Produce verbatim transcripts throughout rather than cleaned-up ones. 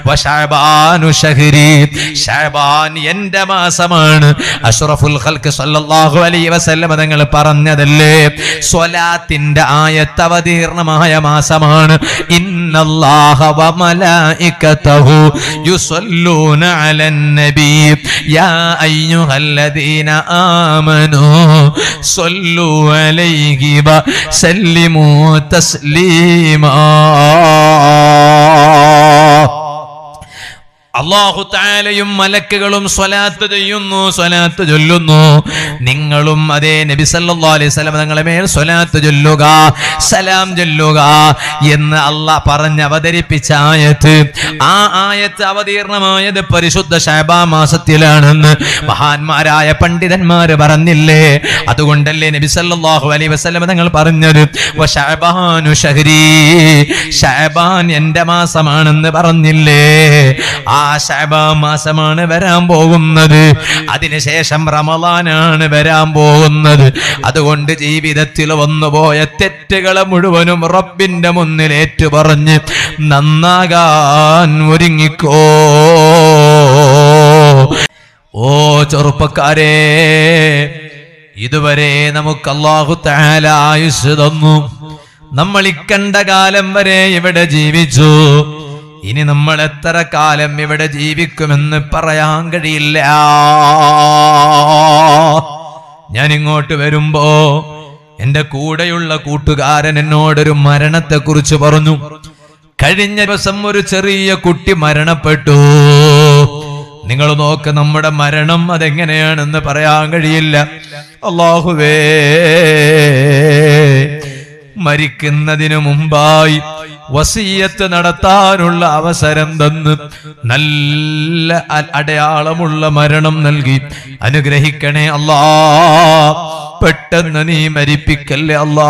വശഅബാനു ശഹ്രി, ശഅബാൻ എൻ്റെ മാസമാണ്. അഷ്റഫുൽ ഖൽഖ് സല്ലല്ലാഹു അലൈഹി വസല്ലം തങ്ങൾ പറഞ്ഞതല്ലേ, സ്വലാത്തിന്റെ ആയത്ത് അവതീർണമായ മാസമാണ്. ഇന്നല്ലാഹ വ മലായികതഹു യുസല്ലൂന അലൻ നബി യാ അയ്യുഹല്ലദീന ആമനൂ സല്ലു അലൈഹി വ സല്ലിമൂ തസ്ലീമാ. അല്ലാഹു തആലയും മലക്കുകളും സ്വലാത്ത് ചെയ്യുന്നു, സ്വലാത്ത് ചൊല്ലുന്നു. നിങ്ങളും അതേ നബി സല്ലല്ലാഹു അലൈഹി വസല്ലം തങ്ങളുടെ മേൽ സ്വലാത്ത് ചൊല്ലുക, സലാം ചൊല്ലുക എന്ന് അല്ലാഹ് പറഞ്ഞ് അവതരിപ്പിച്ച ആയത്ത്. ആ ആയത്ത് അവതീർണമായത് പരിശുദ്ധ ശഅബാൻ മാസത്തിലാണെന്ന് മഹാന്മാരായ പണ്ഡിതന്മാര് പറഞ്ഞില്ലേ? അതുകൊണ്ടല്ലേ നബി സല്ലല്ലാഹു അലൈഹി വസല്ലം തങ്ങൾ പറഞ്ഞത് വശഅബാനു ശഹ്രി, ശഅബാൻ എൻ്റെ മാസമാണെന്ന് പറഞ്ഞില്ലേ? ആ ശഅബാൻ മാസമാണ് വരാൻ പോകുന്നത്. അതിനുശേഷം റമളാനാണ് വരാൻ പോകുന്നത്. അതുകൊണ്ട് ജീവിതത്തിൽ വന്നുപോയ തെറ്റുകളെ മുഴുവനും റബ്ബിന്റെ മുന്നിൽ ഏറ്റുപറഞ്ഞ് നന്നാകാൻ ഒരുങ്ങിക്കോ. ഓ ചെറുപ്പക്കാരെ, ഇതുവരെ നമുക്ക് അല്ലാഹു തആല ആയുസ് തന്നു. നമ്മൾ ഇക്കണ്ട കാലം വരെ ഇവിടെ ജീവിച്ചു. ഇനി നമ്മൾ എത്ര കാലം ഇവിടെ ജീവിക്കുമെന്ന് പറയാൻ കഴിയില്ല. ഞാൻ ഇങ്ങോട്ട് വരുമ്പോ എന്റെ കൂടെയുള്ള കൂട്ടുകാരൻ എന്നോടൊരു മരണത്തെ കുറിച്ച് പറഞ്ഞു. കഴിഞ്ഞ ദിവസം ഒരു ചെറിയ കുട്ടി മരണപ്പെട്ടു. നിങ്ങൾ നോക്ക്, നമ്മുടെ മരണം അതെങ്ങനെയാണെന്ന് പറയാൻ കഴിയില്ല. അല്ലാഹുവേ, മരിക്കുന്നതിനു മുമ്പായി വസിയത്ത് നടത്താനുള്ള അവസരം തന്ന് നല്ല അടയാളമുള്ള മരണം നൽകി അനുഗ്രഹിക്കണേ അല്ലാ. പെട്ടെന്ന് നീ മരിപ്പിക്കല്ലേ അല്ലാ.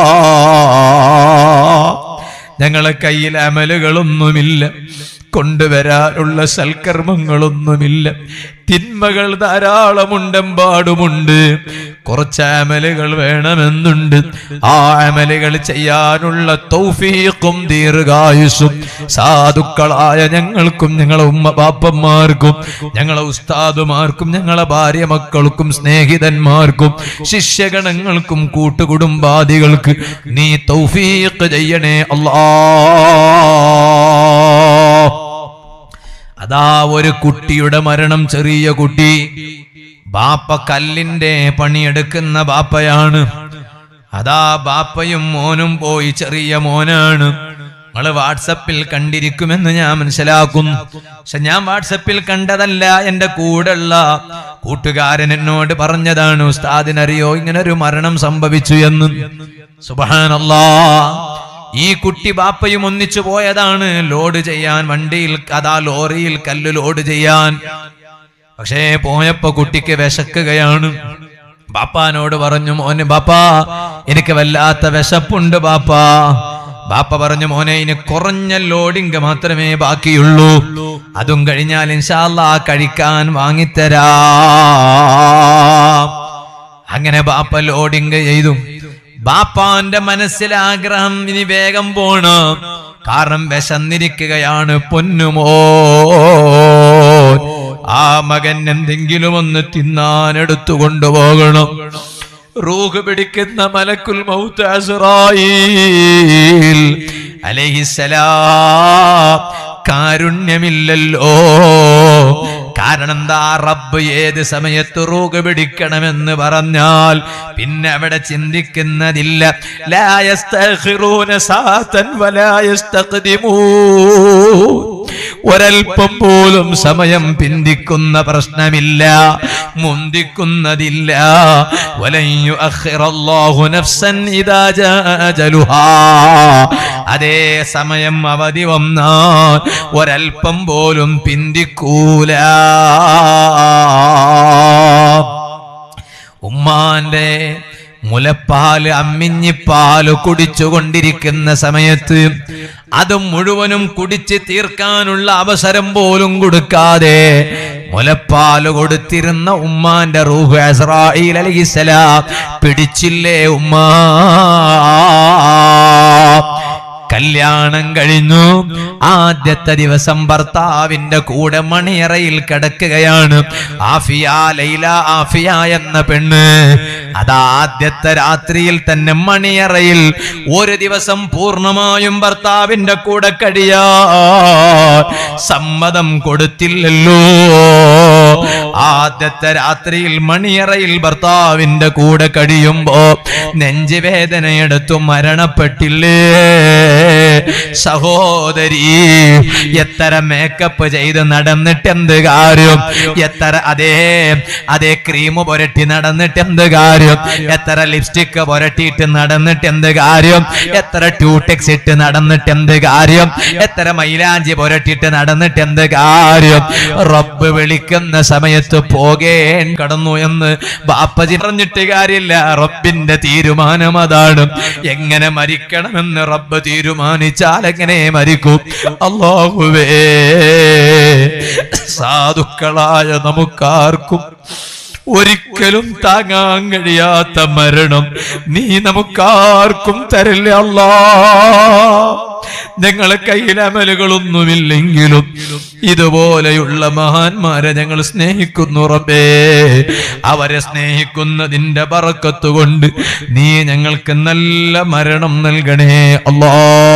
ഞങ്ങളെ കയ്യിൽ അമലുകളൊന്നുമില്ല, കൊണ്ടുവരാനുള്ള സൽക്കർമ്മങ്ങളൊന്നുമില്ല. തിന്മകൾ ധാരാളമുണ്ടെമ്പാടുമുണ്ട്. കുറച്ച് അമലുകൾ വേണമെന്നുണ്ട്. ആ അമലുകൾ ചെയ്യാനുള്ള തൗഫീഖും ദീർഘായുസ്സും സാധുക്കളായ ഞങ്ങൾക്കും ഞങ്ങളെ ഉമ്മ ബാപ്പന്മാർക്കും ഞങ്ങളെ ഉസ്താദുമാർക്കും ഞങ്ങളെ ഭാര്യ മക്കൾക്കും സ്നേഹിതന്മാർക്കും ശിഷ്യഗണങ്ങൾക്കും കൂട്ടുകുടുംബാദികൾക്ക് നീ തൗഫീഖ് ചെയ്യണേ അല്ലാഹ്. അതാ ഒരു കുട്ടിയുടെ മരണം, ചെറിയ കുട്ടി. ബാപ്പ കല്ലിന്റെ പണിയെടുക്കുന്ന ബാപ്പയാണ്. അതാ ബാപ്പയും മോനും പോയി. ചെറിയ മോനാണ്. നിങ്ങള് വാട്സപ്പിൽ കണ്ടിരിക്കുമെന്ന് ഞാൻ മനസ്സിലാക്കുന്നു. പക്ഷെ ഞാൻ വാട്സപ്പിൽ കണ്ടതല്ല, എന്റെ കൂടെയുള്ള കൂട്ടുകാരൻ എന്നോട് പറഞ്ഞതാണ്. ഉസ്താദിനറിയോ ഇങ്ങനെ ഒരു മരണം സംഭവിച്ചു എന്ന്? സുബ്ഹാനല്ലാഹ്. ഈ കുട്ടി ബാപ്പയും ഒന്നിച്ചു പോയതാണ് ലോഡ് ചെയ്യാൻ, വണ്ടിയിൽ അതാ ലോറിയിൽ കല്ല് ലോഡ് ചെയ്യാൻ. പക്ഷേ പോയപ്പോ കുട്ടിക്ക് വിശക്കുകയാണ്. ബാപ്പാനോട് പറഞ്ഞു, മോനെ ബാപ്പാ എനിക്ക് വല്ലാത്ത വിശപ്പുണ്ട് ബാപ്പാ. ബാപ്പ പറഞ്ഞു, മോനെ ഇനി കുറഞ്ഞ ലോഡിങ് മാത്രമേ ബാക്കിയുള്ളൂ, അതും കഴിഞ്ഞാൽ ഇൻഷാ അല്ലാഹ് കഴിക്കാൻ വാങ്ങിത്തരാം. അങ്ങനെ ബാപ്പ ലോഡിങ് ചെയ്തു. ബാപ്പാന്റെ മനസ്സിലെ ആഗ്രഹം ഇനി വേഗം പോണം, കാരണം വിശന്നിരിക്കുകയാണ്. പൊന്നുമോ, ആ മകൻ എന്തെങ്കിലും ഒന്ന് തിന്നാൻ എടുത്തു കൊണ്ടുപോകണം. റൂഹ് പിടിക്കുന്ന മലക്കുൽ മൗത്ത് അസ്റായീൽ അലൈഹിസ്സലാം കാരുണ്യമില്ലല്ലോ. കാരണം എന്താ? റബ്ബ് ഏത് സമയത്ത് റൂഹ് പിടിക്കണമെന്ന് പറഞ്ഞാൽ പിന്നെ അവിടെ ചിന്തിക്കുന്നതില്ല. ലാ യസ്തഖിറൂന സാതൻ വലാ യസ്തഖ്ദിമൂൻ. ഒരൽപ്പം പോലും സമയം പിന്തിക്കുന്ന പ്രശ്നമില്ല, മുന്തിക്കുന്നതില്ല. വലൻ യുഅഖിറല്ലാഹു നഫ്സൻ ഇദാ ജാഅ അജലുഹാ. അതേ സമയം അവധി വന്നാൽ ഒരൽപ്പം പോലും പിന്തിക്കൂല. ഉമ്മാന്റെ മുലപ്പാല് അമ്മിഞ്ഞിപ്പാല് കുടിച്ചുകൊണ്ടിരിക്കുന്ന സമയത്ത് അത് മുഴുവനും കുടിച്ച് തീർക്കാനുള്ള അവസരം പോലും കൊടുക്കാതെ മുലപ്പാല് കൊടുത്തിരുന്ന ഉമ്മാന്റെ റൂഹ് അസ്റായീൽ അലൈഹിസ്സലാം പിടിച്ചില്ലേ ഉമ്മ? കല്യാണം കഴിഞ്ഞു. ആദ്യത്തെ ദിവസം ഭർത്താവിന്റെ കൂടെ മണിയറയിൽ കിടക്കുകയാണ് ആഫിയ. ലൈല ആഫിയ എന്ന പെണ്ണ് അതാ ആദ്യത്തെ രാത്രിയിൽ തന്നെ മണിയറയിൽ ഒരു ദിവസം പൂർണ്ണമായും ഭർത്താവിന്റെ കൂടെ കഴിയാ സമ്മതം കൊടുത്തില്ലല്ലോ. ആദ്യത്തെ രാത്രിയിൽ മണിയറയിൽ ഭർത്താവിന്റെ കൂടെ കഴിയുമ്പോ നെഞ്ചുവേദനയെടുത്തു മരണപ്പെട്ടില്ലേ സഹോദരി? എത്ര മേക്കപ്പ് ചെയ്ത് നടന്നിട്ട് എന്ത് കാര്യം? എത്ര അതേ അതേ ക്രീം പുരട്ടി നടന്നിട്ട് എന്ത് കാര്യം? എത്ര ലിപ്സ്റ്റിക് പുരട്ടിയിട്ട് നടന്നിട്ട് എന്ത് കാര്യം? എത്ര ട്യൂടെക്സ് ഇട്ട് നടന്നിട്ട് എന്ത് കാര്യം? എത്ര മൈലാഞ്ചി പുരട്ടിയിട്ട് നടന്നിട്ട് എന്ത് കാര്യം? റബ്ബ് വിളിക്കുന്ന സമയത്ത് പോകേൻ കടന്നു എന്ന് ബാപ്പജി പറഞ്ഞിട്ട് കാര്യമില്ല. റബ്ബിന്റെ തീരുമാനം അതാണ്. എങ്ങനെ മരിക്കണമെന്ന് റബ്ബ് തീരുമാനിച്ചാൽ എങ്ങനെ മരിക്കും? അല്ലാഹുവേ, സാധുക്കളായ നമുക്കാർക്കും ഒരിക്കലും താങ്ങാൻ കഴിയാത്ത മരണം നീ നമുക്കാർക്കും തരില്ല അല്ലാ. ഞങ്ങളെ കയ്യിൽ അമലുകളൊന്നുമില്ലെങ്കിലും ഇതുപോലെയുള്ള മഹാന്മാരെ ഞങ്ങൾ സ്നേഹിക്കുന്നു റബ്ബേ. അവരെ സ്നേഹിക്കുന്നതിന്റെ ബറക്കത്ത് കൊണ്ട് നീ ഞങ്ങൾക്ക് നല്ല മരണം നൽകണേ അല്ലാ.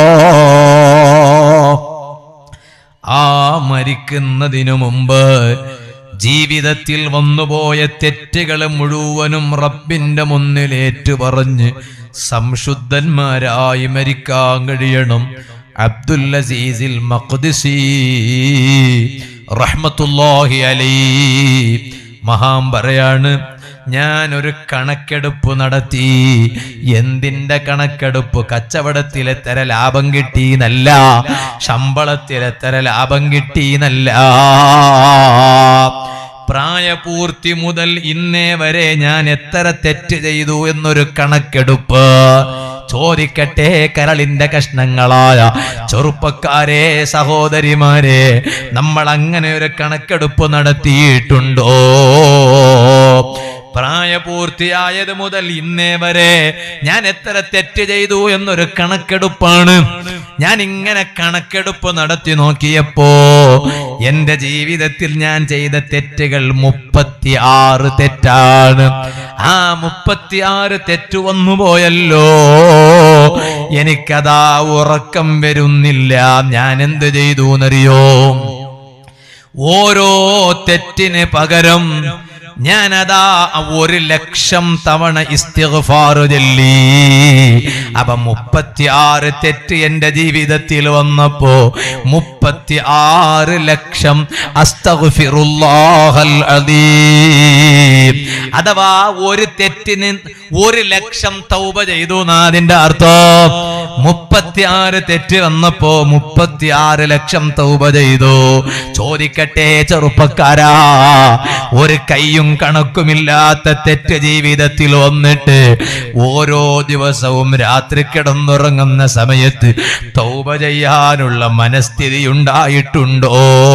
ആ മരിക്കുന്നതിനു മുമ്പ് ജീവിതത്തിൽ വന്നുപോയ തെറ്റുകൾ മുഴുവനും റബ്ബിന്റെ മുന്നിൽ ഏറ്റുപറഞ്ഞ് സംശുദ്ധന്മാരായി മരിക്കാൻ കഴിയണം. അബ്ദുൽ അസീസിൽ മഖ്ദിസി റഹ്മത്തുള്ളാഹി അലൈഹി മഹാൻ പറയാണ്, ഞാനൊരു കണക്കെടുപ്പ് നടത്തി. എന്തിന്റെ കണക്കെടുപ്പ്? കച്ചവടത്തിലെത്ര ലാഭം കിട്ടിയെന്നല്ല, ശമ്പളത്തിലെത്ര ലാഭം കിട്ടിയെന്നല്ല. പ്രായപൂർത്തി മുതൽ ഇന്നേ വരെ ഞാൻ എത്ര തെറ്റ് ചെയ്തു എന്നൊരു കണക്കെടുപ്പ്. ചോദിക്കട്ടെ കരളിന്റെ കഷ്ണങ്ങളായ ചെറുപ്പക്കാരെ, സഹോദരിമാരെ, നമ്മൾ അങ്ങനെ ഒരു കണക്കെടുപ്പ് നടത്തിയിട്ടുണ്ടോ? പ്രായപൂർത്തിയായത് മുതൽ ഇന്നേ വരെ ഞാൻ എത്ര തെറ്റ് ചെയ്തു എന്നൊരു കണക്കെടുപ്പാണ്. ഞാൻ ഇങ്ങനെ കണക്കെടുപ്പ് നടത്തി നോക്കിയപ്പോ എന്റെ ജീവിതത്തിൽ ഞാൻ ചെയ്ത തെറ്റുകൾ മുപ്പത്തി ആറ് തെറ്റാണ്. ആ മുപ്പത്തി ആറ് തെറ്റ് വന്നുപോയല്ലോ. എനിക്കതാ ഉറക്കം വരുന്നില്ല. ഞാൻ എന്ത് ചെയ്തു എന്നറിയോ? ഓരോ തെറ്റിന് പകരം ഞാനതാ ഒരു ലക്ഷം തവണ ഇസ്തിഗ്ഫാർ ചൊല്ലി. അപ്പൊ മുപ്പത്തി ആറ് തെറ്റ് എന്റെ ജീവിതത്തിൽ വന്നപ്പോ മുപ്പത്തി ആറ് ലക്ഷം അസ്തഗ്ഫിറുല്ലാഹൽ അദീം. അഥവാ ഒരു തെറ്റിന് ഒരു ലക്ഷം തൗബ ചെയ്തു എന്നതിന്റെ അർത്ഥം. മുപ്പത്തി ആറ് തെറ്റ് വന്നപ്പോ മുപ്പത്തി ആറ് ലക്ഷം തൗബ ചെയ്തു. ചോദിക്കട്ടെ ചെറുപ്പക്കാരാ, ഒരു കയ്യും കണക്കുമില്ലാത്ത തെറ്റ് ജീവിതത്തിൽ വന്നിട്ട് ഓരോ ദിവസവും രാത്രി കിടന്നുറങ്ങുന്ന സമയത്ത് തൗബ ചെയ്യാനുള്ള മനസ്ഥിതി ഉണ്ടായിട്ടുണ്ടോ?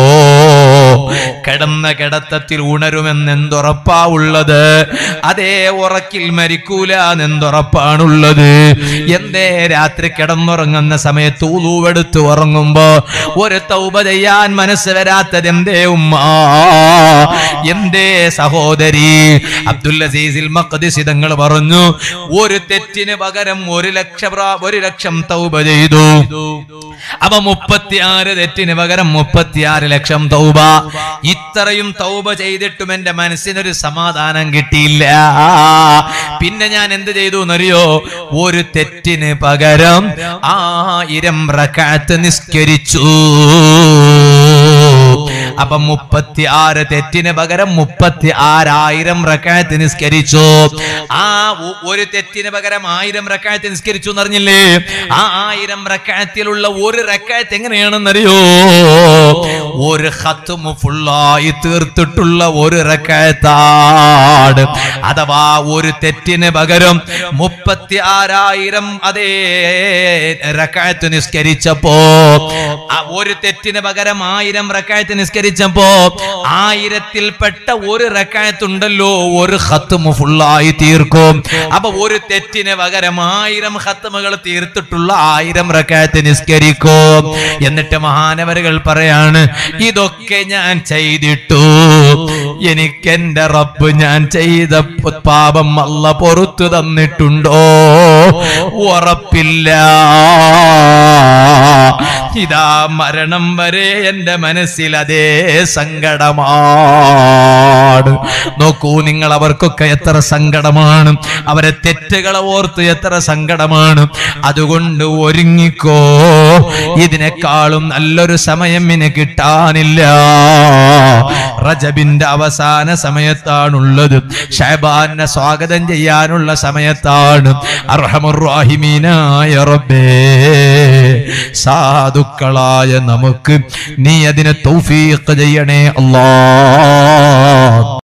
കിടന്ന കിടത്തത്തിൽ ഉണരുമെന്ന് എന്തുറപ്പാ ഉള്ളത്? അതേ ഉറക്കിൽ മരിക്കൂല എന്നെന്തുറപ്പാണുള്ളത്? എന്തേ രാത്രി കിടന്നുറങ്ങുന്ന സമയത്ത് ഉളൂവെടുത്ത് ഉറങ്ങുമ്പോ ഒരു തൗബ ചെയ്യാൻ മനസ്സ് വരാത്തത് എന്തേ ഉമ്മ? എന്തേ സഹോദരി? അബ്ദുൽ അസീസിൽ മഖ്ദിസി തങ്ങൾ പറഞ്ഞു, ഒരു തെറ്റിന് പകരം ഒരു ലക്ഷം ഒരു ലക്ഷം തൗബ ചെയ്തു. അപ്പൊ മുപ്പത്തിയാറ് തെറ്റിന് പകരം മുപ്പത്തിയാറ് ലക്ഷം തൗബ. ഇത്രയും തൗബ ചെയ്തിട്ടും എന്റെ മനസ്സിനൊരു സമാധാനം കിട്ടിയില്ല. പിന്നെ ഞാൻ എന്ത് ചെയ്തു എന്നറിയോ? ഒരു തെറ്റിന് പകരം ആയിരം റക്അത്ത് നിസ്കരിച്ചു. അപ്പൊ മുപ്പത്തി ആറ് തെറ്റിന് പകരം മുപ്പത്തി ആറായിരം റക്അത്ത് നിസ്കരിച്ചു. ആ ഒരു തെറ്റിന് പകരം ആയിരം റക്അത്ത് നിസ്കരിച്ചു എന്നറിഞ്ഞില്ലേ? ആ ആയിരം റക്അത്തിലുള്ള ഒരു റക്അത്ത് എങ്ങനെയാണെന്നറിയോ? ഒരു ഖത്മു ഫുള്ളായി തീർത്തിട്ടുള്ള ഒരു റക്അത്താണ്. അഥവാ ഒരു തെറ്റിന് പകരം മുപ്പത്തി ആറായിരം അതേ റക്അത്ത് നിസ്കരിച്ചപ്പോ, ഒരു തെറ്റിന് പകരം ആയിരം റക്അത്ത് നിസ്കരിച്ചപ്പോ ആയിരത്തിൽപ്പെട്ട ഒരു റക്അത്ത് ഉണ്ടല്ലോ, ഒരു ഖത്മു ഫുള്ളായി തീർക്കും. അപ്പൊ ഒരു തെറ്റിന് പകരം ആയിരം ഖത്മുകൾ തീർത്തിട്ടുള്ള ആയിരം റക്അത്ത് നിസ്കരിക്കും. എന്നിട്ട് മഹാനവരുകൾ പറയാണ്, ഇതൊക്കെ ഞാൻ ചെയ്തിട്ടു എനിക്ക് എന്റെ റബ്ബ് ഞാൻ ചെയ്ത പാപം അല്ല പൊറുത്തു തന്നിട്ടുണ്ടോ? ഉറപ്പില്ല. ഇതാ മരണം വരെ എന്റെ മനസ്സിൽ അതേ സങ്കടമാണ്. നോക്കൂ നിങ്ങൾ, അവർക്കൊക്കെ എത്ര സങ്കടമാണ്, അവരെ തെറ്റുകളെ ഓർത്ത് എത്ര സങ്കടമാണ്. അതുകൊണ്ട് ഒരുങ്ങിക്കോ, ഇതിനേക്കാളും നല്ലൊരു സമയം ഇനി കിട്ടാനില്ല. റജബിന്റെ അവസാന സമയത്താണുള്ളത്, ശഅബാനെ സ്വാഗതം ചെയ്യാനുള്ള സമയത്താണ്. അർഹമുർ റഹീമീനായ റബ്ബേ, സാധുക്കളായ നമുക്ക് നീ അതിനെ തൗഫീഖ് ചെയ്യണേ അല്ലാഹ്.